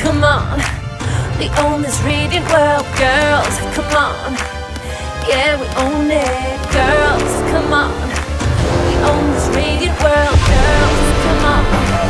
Come on, we own this radiant world, girls. Come on, yeah, we own it, girls. Come on, we own this radiant world, girls. Come on.